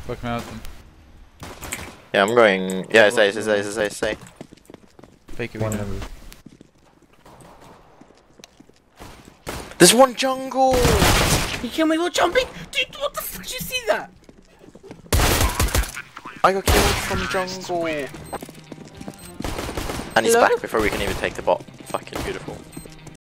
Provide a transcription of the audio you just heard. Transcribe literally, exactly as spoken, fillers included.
Fuck me out. Yeah, I'm going. Yeah, it's A, it's A, it's A, it's A. Fake it. One level. There's one jungle! He killed me while jumping! Dude, what the fuck? Did you see that? I got killed from jungle! And he's Hello? back before we can even take the bot. Fucking beautiful.